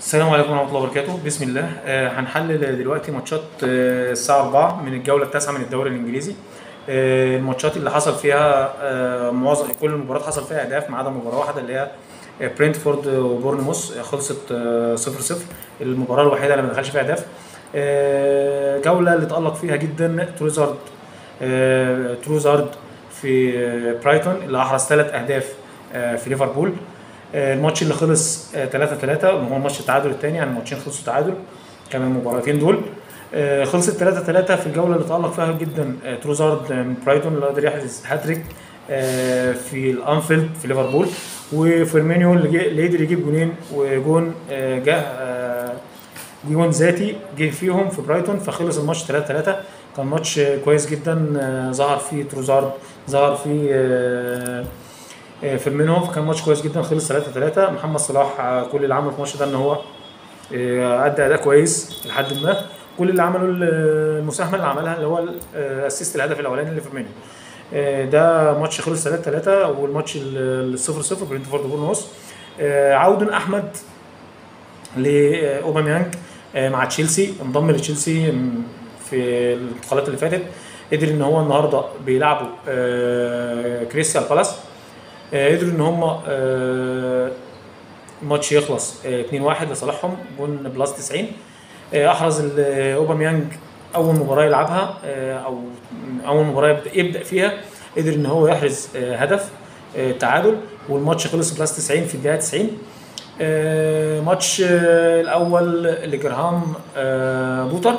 السلام عليكم ورحمة الله وبركاته. بسم الله. هنحلل دلوقتي ماتشات الساعة 4 من الجولة التاسعة من الدوري الإنجليزي. الماتشات اللي حصل فيها معظم كل المباريات حصل فيها أهداف ما عدا مباراة واحدة اللي هي برينتفورد وبورنموث، خلصت 0-0. المباراة الوحيدة اللي ما دخلش فيها أهداف. جولة اللي اتألق فيها جدا تروزارد في برايتون اللي أحرز 3 أهداف في ليفربول. الماتش اللي خلص 3-3 هو ماتش التعادل الثاني، يعني الماتشين خلصوا تعادل، كان المباراتين دول خلصت 3-3 في الجوله اللي تألق فيها جدا تروزارد من برايتون اللي قدر يحرز هاتريك في الانفيلد في ليفربول، وفيرمينيو اللي قدر يجيب جونين وجون جون ذاتي جه فيهم في برايتون، فخلص الماتش 3-3. كان ماتش كويس جدا، ظهر فيه تروزارد، ظهر فيه فيرمينيو، كان ماتش كويس جدا خلص 3-3. محمد صلاح كل اللي عمله في الماتش ده ان هو ادى اداء كويس لحد ما. كل اللي عمله المساهمه اللي عملها اللي هو الاسيست الهدف الاولاني لفيرمينيو. ده ماتش خلص 3-3. والماتش ال 0-0 برينتفورد وبورنموث. عودة احمد لاوباميانج مع تشيلسي، انضم لتشيلسي في الانتقالات اللي فاتت، قدر ان هو النهارده بيلعبوا كريستال بالاس، قدروا ان هم الماتش يخلص 2-1 لصالحهم، جون بلس 90. احرز اوباميانج اول مباراه يلعبها او اول مباراه يبدا فيها، قدر ان هو يحرز هدف تعادل، والماتش خلص بلس 90 في الدقيقه 90. ماتش الاول لجرهام بوتر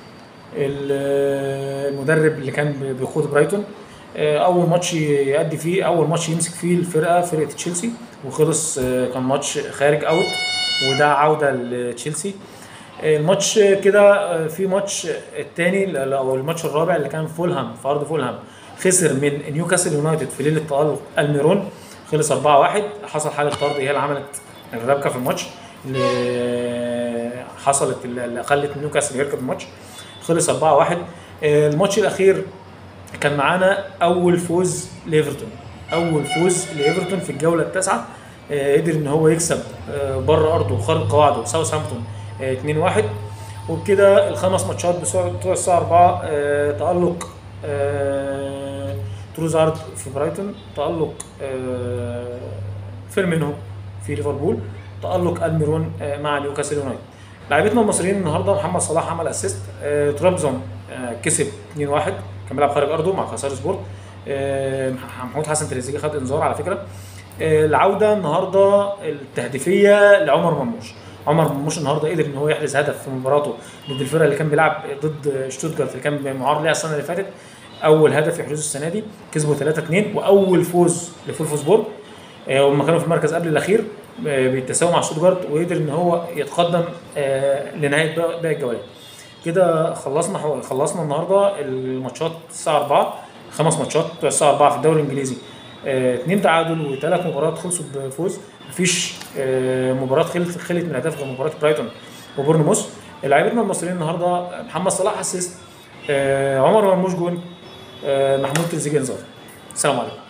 المدرب اللي كان بيقود برايتون، اول ماتش يأدي فيه، اول ماتش يمسك فيه فرقه تشيلسي، وخلص كان ماتش خارج اوت، وده عوده لتشيلسي. الماتش كده في ماتش الثاني او الماتش الرابع اللي كان فولهام في ارض فولهام، خسر من نيوكاسل يونايتد في ليله تألق الميرون، خلص 4-1. حصل حاله طرد هي اللي عملت الربكه في الماتش اللي حصلت اللي خلت نيوكاسل يركب الماتش، خلص 4-1. الماتش الاخير كان معانا اول فوز لايفرتون في الجوله التاسعه، قدر ان هو يكسب بره ارضه وخارج قواعده ساوثهامبتون 2-1. وبكده الخمس ماتشات بتوع الساعه 4 تألق تروزارد في برايتون، تألق فيرمينيو في ليفربول، تألق الميرون مع نيوكاسل يونايتد. لاعبتنا المصريين النهارده محمد صلاح عمل اسيست، ترابزون كسب 2-1، كان بيلعب خارج ارضه مع خسار سبورت. محمود حسن تريزيجيه خد انذار على فكره. العوده النهارده التهديفيه لعمر مرموش النهارده قدر ان هو يحرز هدف في مباراته ضد الفرقه اللي كان بيلعب ضد شتوتجارت اللي كان معار ليها السنه اللي فاتت، اول هدف يحرزه السنه دي، كسبوا 3-2 واول فوز لفولفسبورج. هم كانوا في المركز قبل الاخير بالتساوي مع شتوتجارت، وقدر ان هو يتقدم لنهايه باقي الجولات. كده خلصنا النهارده الماتشات الساعه 4، 5 ماتشات بتوع الساعه 4 في الدوري الانجليزي، 2 تعادل و3 مباريات خلصوا بفوز، مفيش مباراه خلت من اهداف غير مباراه برايتون وبورنموث. لاعبتنا المصريين النهارده محمد صلاح اسيست، عمر مرموش جون، محمود تريزيجيه انذار. السلام عليكم.